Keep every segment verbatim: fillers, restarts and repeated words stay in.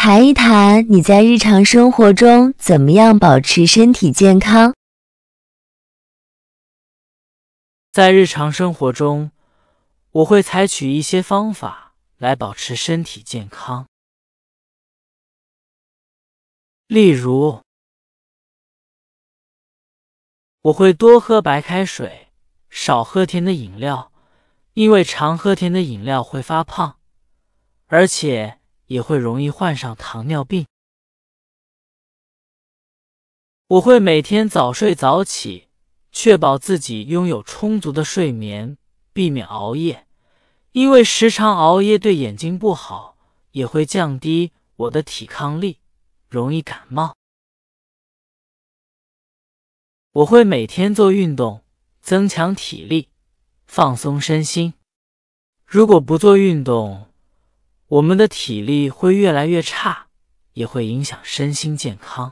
谈一谈你在日常生活中怎么样保持身体健康。 在日常生活中，我会采取一些方法来保持身体健康。例如，我会多喝白开水，少喝甜的饮料，因为常喝甜的饮料会发胖，而且也会容易患上糖尿病。我会每天早睡早起，确保自己拥有充足的睡眠，避免熬夜，因为时常熬夜对眼睛不好，也会降低我的抵抗力，容易感冒。我会每天做运动，增强体力，放松身心。如果不做运动，我们的体力会越来越差，也会影响身心健康。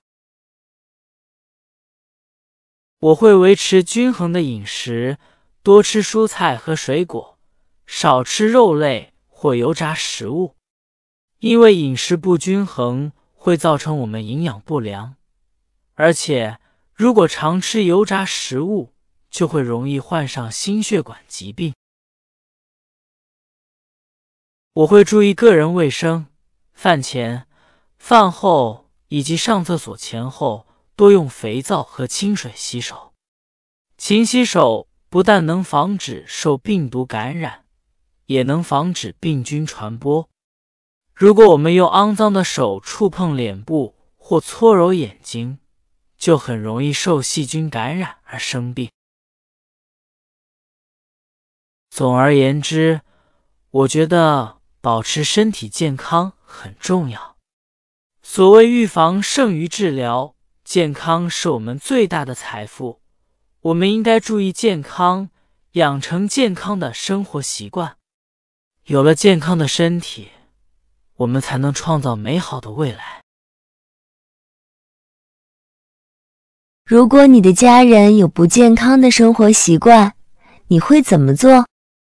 我会维持均衡的饮食，多吃蔬菜和水果，少吃肉类或油炸食物，因为饮食不均衡会造成我们营养不良，而且如果常吃油炸食物，就会容易患上心血管疾病。我会注意个人卫生，饭前、饭后以及上厕所前后多用肥皂和清水洗手。勤洗手不但能防止受病毒感染，也能防止病菌传播。如果我们用肮脏的手触碰脸部或搓揉眼睛，就很容易受细菌感染而生病。总而言之，我觉得保持身体健康很重要。所谓预防胜于治疗，健康是我们最大的财富。我们应该注意健康，养成健康的生活习惯。有了健康的身体，我们才能创造美好的未来。 如果你的家人有不健康的生活习惯，你会怎么做？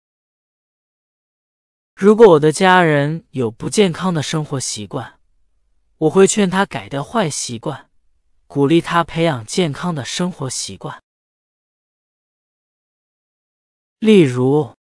如果我的家人有不健康的生活习惯，我会劝他改掉坏习惯，鼓励他培养健康的生活习惯。例如，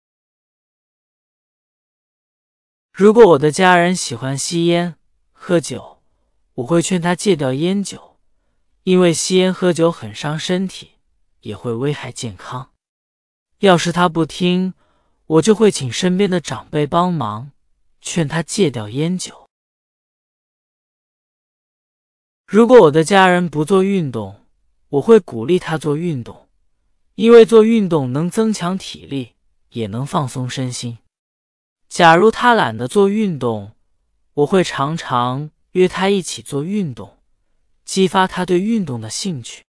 如果我的家人喜欢吸烟、喝酒，我会劝他戒掉烟酒，因为吸烟喝酒很伤身体，也会危害健康。要是他不听，我就会请身边的长辈帮忙，劝他戒掉烟酒。如果我的家人不做运动，我会鼓励他做运动，因为做运动能增强体力，也能放松身心。假如他懒得做运动，我会常常约他一起做运动，激发他对运动的兴趣。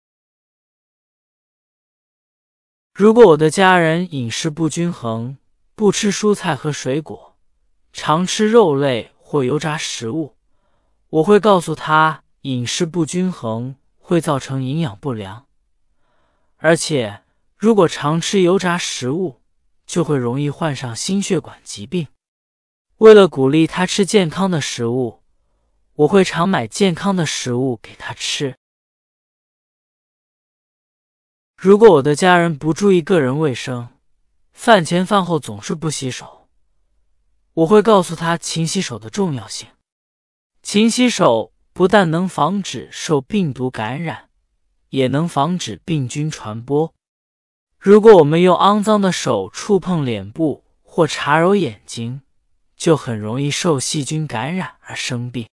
如果我的家人饮食不均衡，不吃蔬菜和水果，常吃肉类或油炸食物，我会告诉他饮食不均衡会造成营养不良，而且如果常吃油炸食物，就会容易患上心血管疾病。为了鼓励他吃健康的食物，我会常买健康的食物给他吃。如果我的家人不注意个人卫生，饭前饭后总是不洗手，我会告诉他勤洗手的重要性。勤洗手不但能防止受病毒感染，也能防止病菌传播。如果我们用肮脏的手触碰脸部或查揉眼睛，就很容易受细菌感染而生病。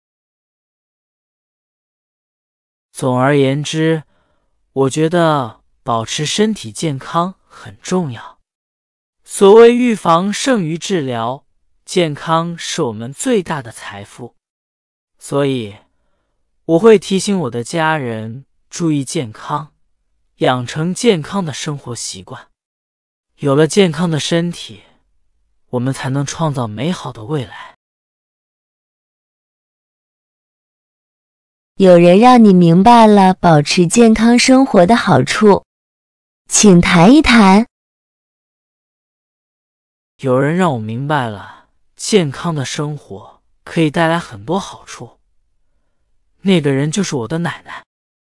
总而言之，我觉得保持身体健康很重要。所谓预防胜于治疗，健康是我们最大的财富。所以，我会提醒我的家人注意健康，养成健康的生活习惯。有了健康的身体，我们才能创造美好的未来。 有人让你明白了保持健康生活的好处，请谈一谈。 有人让我明白了健康的生活可以带来很多好处， 那个人就是我的奶奶。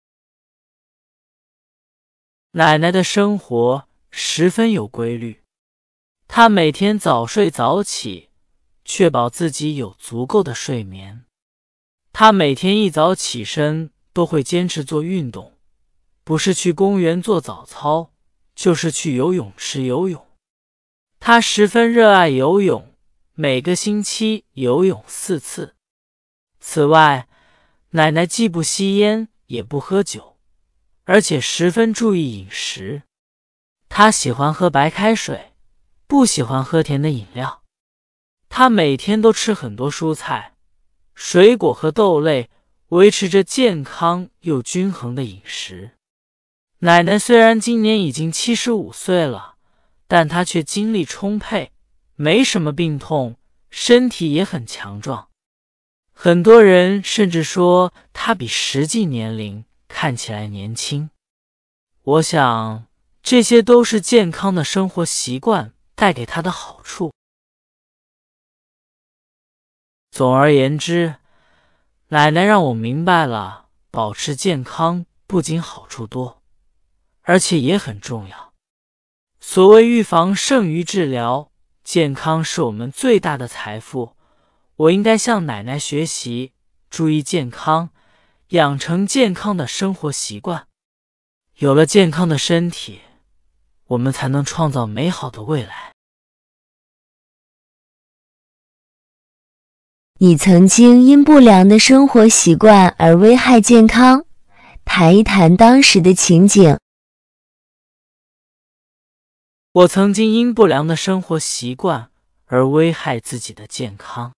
奶奶的生活十分有规律，她每天早睡早起，确保自己有足够的睡眠。她每天一早起身都会坚持做运动，不是去公园做早操，就是去游泳池游泳。她十分热爱游泳，每个星期游泳四次。此外，奶奶既不吸烟也不喝酒，而且十分注意饮食。她喜欢喝白开水，不喜欢喝甜的饮料。她每天都吃很多蔬菜、水果和豆类，维持着健康又均衡的饮食。奶奶虽然今年已经七十五岁了，但她却精力充沛，没什么病痛，身体也很强壮。很多人甚至说她比实际年龄看起来年轻。我想，这些都是健康的生活习惯带给她的好处。总而言之，奶奶让我明白了，保持健康不仅好处多，而且也很重要。所谓预防胜于治疗，健康是我们最大的财富。我应该向奶奶学习，注意健康，养成健康的生活习惯。有了健康的身体，我们才能创造美好的未来。 你曾经因不良的生活习惯而危害健康，谈一谈当时的情景。 我曾经因不良的生活习惯而危害自己的健康。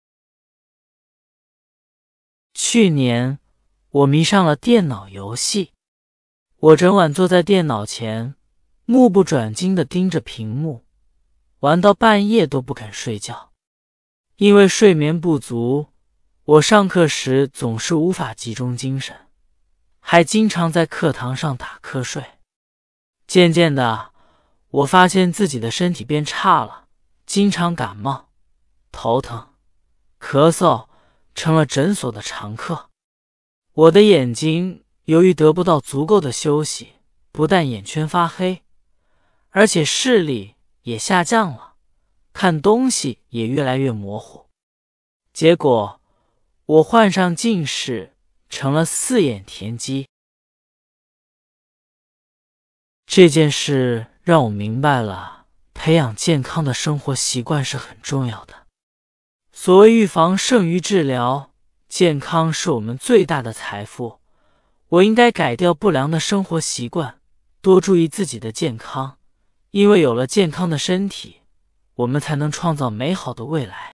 去年，我迷上了电脑游戏，我整晚坐在电脑前，目不转睛地盯着屏幕，玩到半夜都不肯睡觉。因为睡眠不足，我上课时总是无法集中精神，还经常在课堂上打瞌睡。渐渐的，我发现自己的身体变差了，经常感冒、头疼、咳嗽，成了诊所的常客。我的眼睛由于得不到足够的休息，不但眼圈发黑，而且视力也下降了，看东西也越来越模糊。结果，我患上近视，成了四眼田鸡。这件事让我明白了，培养健康的生活习惯是很重要的。所谓预防胜于治疗，健康是我们最大的财富。我应该改掉不良的生活习惯，多注意自己的健康，因为有了健康的身体，我们才能创造美好的未来。